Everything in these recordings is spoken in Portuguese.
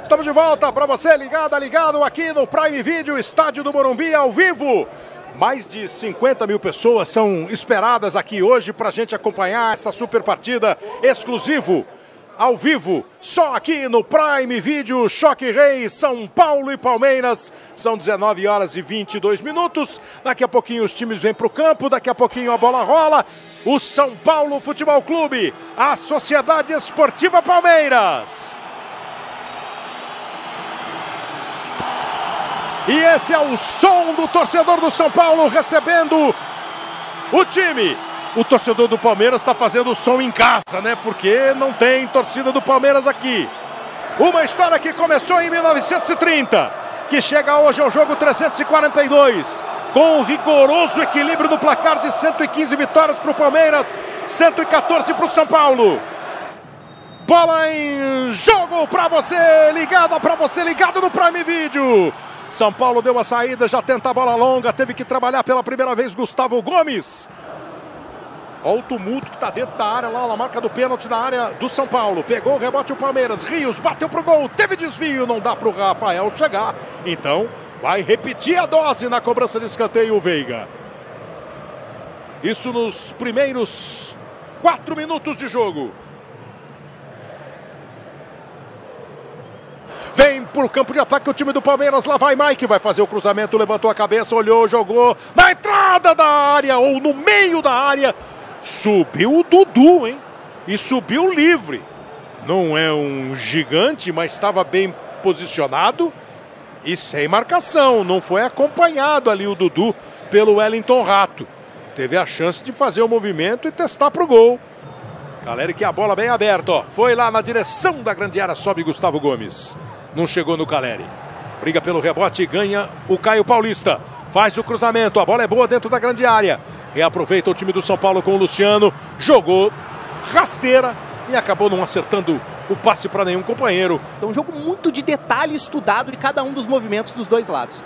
Estamos de volta para você ligado aqui no Prime Video, estádio do Morumbi ao vivo. Mais de 50 mil pessoas são esperadas aqui hoje para a gente acompanhar essa super partida exclusivo, ao vivo, só aqui no Prime Video. Choque Rei, São Paulo e Palmeiras. São 19 horas e 22 minutos. Daqui a pouquinho os times vêm para o campo, daqui a pouquinho a bola rola. O São Paulo Futebol Clube, a Sociedade Esportiva Palmeiras. E esse é o som do torcedor do São Paulo recebendo o time. O torcedor do Palmeiras está fazendo o som em casa, né? Porque não tem torcida do Palmeiras aqui. Uma história que começou em 1930, que chega hoje ao jogo 342, com o rigoroso equilíbrio do placar de 115 vitórias para o Palmeiras, 114 para o São Paulo. Bola em jogo para você ligado no Prime Video. São Paulo deu a saída, já tenta a bola longa, teve que trabalhar pela primeira vez Gustavo Gomes. Olha o tumulto que está dentro da área, lá na marca do pênalti na área do São Paulo. Pegou o rebote o Palmeiras, Rios bateu pro gol, teve desvio, não dá pro Rafael chegar. Então vai repetir a dose na cobrança de escanteio o Veiga. Isso nos primeiros 4 minutos de jogo. Vem pro campo de ataque o time do Palmeiras, lá vai Mike, vai fazer o cruzamento, levantou a cabeça, olhou, jogou na entrada da área ou no meio da área. Subiu o Dudu, hein? E subiu livre. Não é um gigante, mas estava bem posicionado e sem marcação. Não foi acompanhado ali o Dudu pelo Wellington Rato. Teve a chance de fazer o movimento e testar pro gol. Caleri que a bola bem aberta, ó. Foi lá na direção da grande área, sobe Gustavo Gomes. Não chegou no Caleri. Briga pelo rebote e ganha o Caio Paulista. Faz o cruzamento, a bola é boa dentro da grande área. Reaproveita o time do São Paulo com o Luciano. Jogou rasteira e acabou não acertando o passe para nenhum companheiro. É um jogo muito de detalhe estudado de cada um dos movimentos dos dois lados.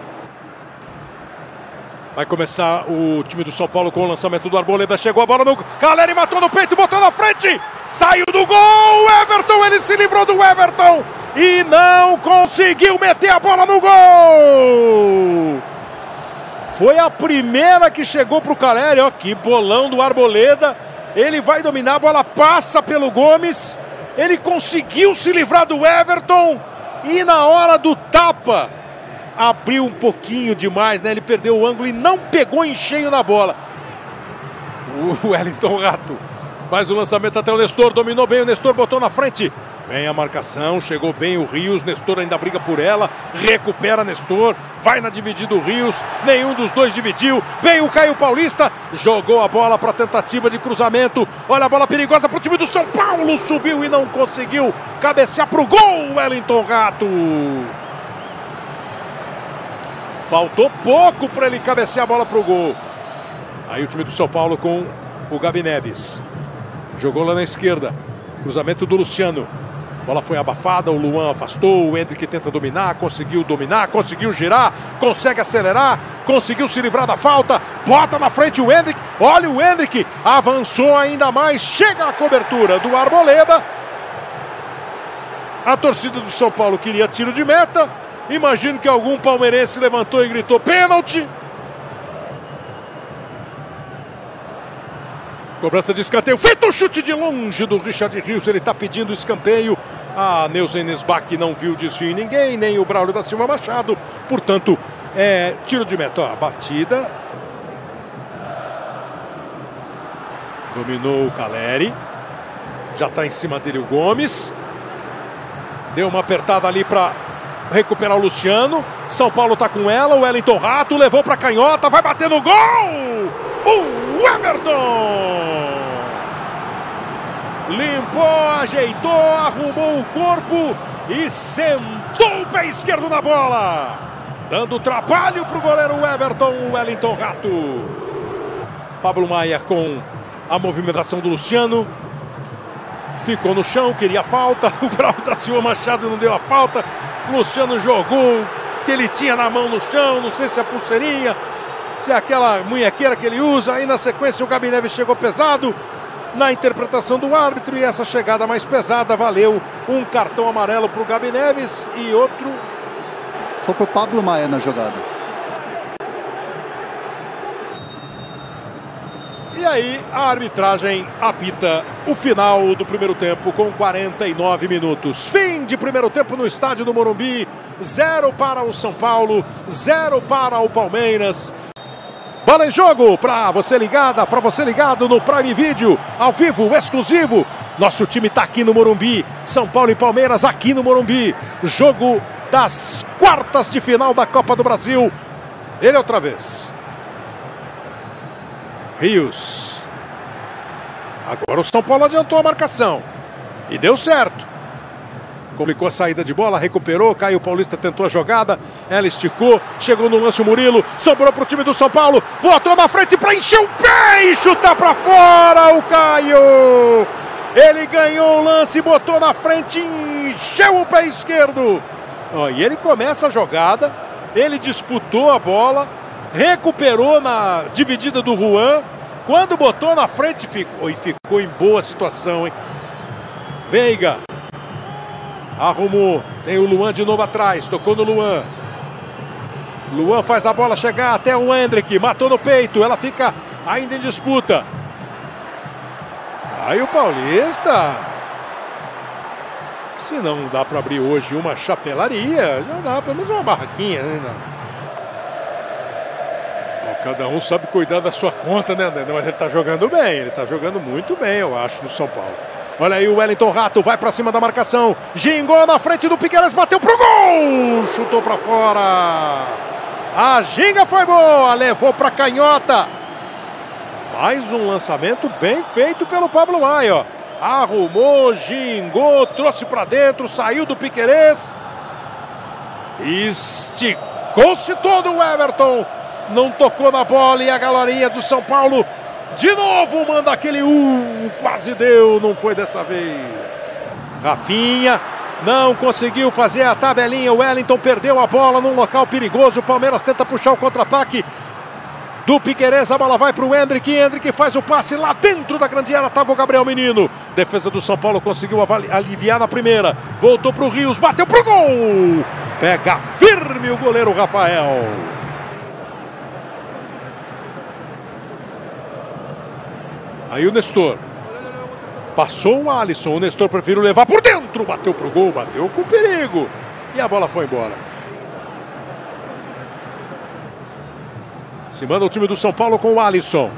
Vai começar o time do São Paulo com o lançamento do Arboleda. Chegou a bola no Caleri, matou no peito, botou na frente. Saiu do gol, Everton, ele se livrou do Everton e não conseguiu meter a bola no gol. Foi a primeira que chegou para o Caleri, ó, que bolão do Arboleda. Ele vai dominar, a bola passa pelo Gomes. Ele conseguiu se livrar do Everton e na hora do tapa abriu um pouquinho demais, né? Ele perdeu o ângulo e não pegou em cheio na bola. O Wellington Rato faz o lançamento até o Nestor, dominou bem o Nestor, botou na frente. Vem a marcação, chegou bem o Rios, Nestor ainda briga por ela, recupera Nestor, vai na dividida do Rios, nenhum dos dois dividiu, vem o Caio Paulista, jogou a bola para tentativa de cruzamento, olha a bola perigosa para o time do São Paulo, subiu e não conseguiu cabecear para o gol, Wellington Rato. Faltou pouco para ele cabecear a bola para o gol. Aí o time do São Paulo com o Gabi Neves. Jogou lá na esquerda, cruzamento do Luciano. Bola foi abafada, o Luan afastou, o Hendrick tenta dominar, conseguiu girar, consegue acelerar, conseguiu se livrar da falta, bota na frente o Hendrick, olha o Hendrick, avançou ainda mais, chega a cobertura do Arboleda. A torcida do São Paulo queria tiro de meta, imagino que algum palmeirense levantou e gritou pênalti. Cobrança de escanteio, feito o chute de longe do Richard Rios, ele está pedindo escanteio. A Neuza Nesbach não viu desvio em ninguém, nem o Braulio da Silva Machado, portanto, tiro de meta. Ó, a batida. Dominou o Caleri, já está em cima dele o Gomes. Deu uma apertada ali para recuperar o Luciano. São Paulo está com ela, o Wellington Rato levou para canhota, vai bater no gol! O Everton! Limpou, ajeitou, arrumou o corpo e sentou o pé esquerdo na bola. Dando trabalho para o goleiro Everton, o Wellington Rato. Pablo Maia com a movimentação do Luciano. Ficou no chão, queria falta. O Braulio da Silva Machado não deu a falta. O Luciano jogou o que ele tinha na mão no chão. Não sei se é a pulseirinha, se é aquela munhequeira que ele usa. Aí na sequência o Gabi Neves chegou pesado. na interpretação do árbitro, e essa chegada mais pesada valeu um cartão amarelo para o Gabi Neves e outro... Foi para o Pablo Maia na jogada. E aí a arbitragem apita o final do primeiro tempo com 49 minutos. Fim de primeiro tempo no estádio do Morumbi. 0 para o São Paulo, 0 para o Palmeiras. Bola em jogo para você ligada, para você ligado no Prime Video, ao vivo, exclusivo. Nosso time está aqui no Morumbi. São Paulo e Palmeiras aqui no Morumbi. Jogo das quartas de final da Copa do Brasil. Ele outra vez. Rios. Agora o São Paulo adiantou a marcação. E deu certo. Complicou a saída de bola, recuperou. Caio Paulista tentou a jogada. Ela esticou. Chegou no lance o Murilo. Sobrou para o time do São Paulo. Botou na frente para encher o pé e chutar para fora o Caio. Ele ganhou o lance, botou na frente e encheu o pé esquerdo. E ele começa a jogada. Ele disputou a bola. Recuperou na dividida do Juan. Quando botou na frente ficou em boa situação, hein? Veiga. Arrumou. Tem o Luan de novo atrás. Tocou no Luan. Luan faz a bola chegar até o Hendrick. Matou no peito. Ela fica ainda em disputa. Aí o Paulista. Se não dá para abrir hoje uma chapelaria, já dá pelo menos uma barraquinha, né? Cada um sabe cuidar da sua conta, né, André? Mas ele tá jogando bem, ele tá jogando muito bem, eu acho, no São Paulo. Olha aí o Wellington Rato, vai pra cima da marcação. Gingou na frente do Piquerez, bateu pro gol! Chutou pra fora. A ginga foi boa, levou pra canhota. Mais um lançamento bem feito pelo Pablo Maia, ó. Arrumou, gingou, trouxe pra dentro, saiu do Piquerez. Esticou-se todo o Everton. Não tocou na bola e a galerinha do São Paulo de novo manda aquele quase deu, não foi dessa vez. Rafinha não conseguiu fazer a tabelinha, o Wellington perdeu a bola num local perigoso, o Palmeiras tenta puxar o contra-ataque do Piquerez, a bola vai para o Hendrick, Hendrick faz o passe lá dentro da grande área, estava o Gabriel Menino, defesa do São Paulo conseguiu aliviar na primeira, voltou para o Rios, bateu pro gol, pega firme o goleiro Rafael. Aí o Nestor, passou o Alisson, o Nestor preferiu levar por dentro, bateu pro gol, bateu com perigo, e a bola foi embora. Se manda o time do São Paulo com o Alisson.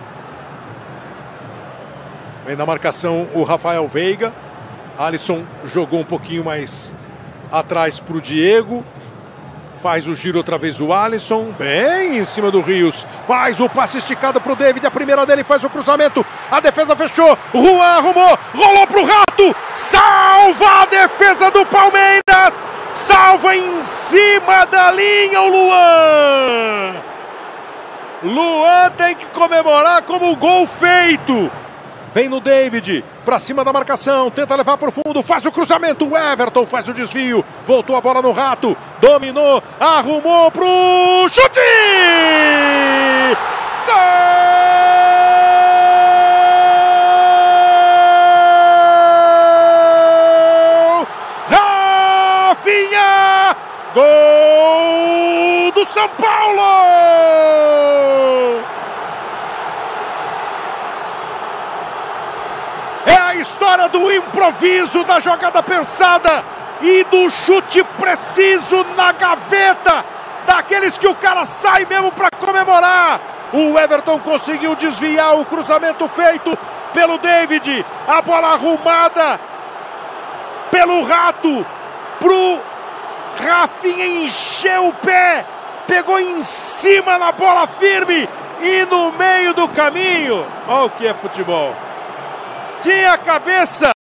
Vem na marcação o Rafael Veiga, Alisson jogou um pouquinho mais atrás pro Diego. Faz o giro outra vez o Alisson, bem em cima do Rios. Faz o passe esticado para o David, a primeira dele faz o cruzamento. A defesa fechou, Juan arrumou, rolou para o Rato. Salva a defesa do Palmeiras. Salva em cima da linha o Luan. Luan tem que comemorar como o gol feito. Vem no David, pra cima da marcação, tenta levar pro fundo, faz o cruzamento, o Everton faz o desvio, voltou a bola no Rato, dominou, arrumou pro chute! Gol! Rafinha! Gol do São Paulo! História do improviso, da jogada pensada e do chute preciso na gaveta, daqueles que o cara sai mesmo para comemorar. O Everton conseguiu desviar o cruzamento feito pelo David, a bola arrumada pelo Rato pro Rafinha, encheu o pé, pegou em cima na bola firme e no meio do caminho. Olha o que é futebol. Tinha a cabeça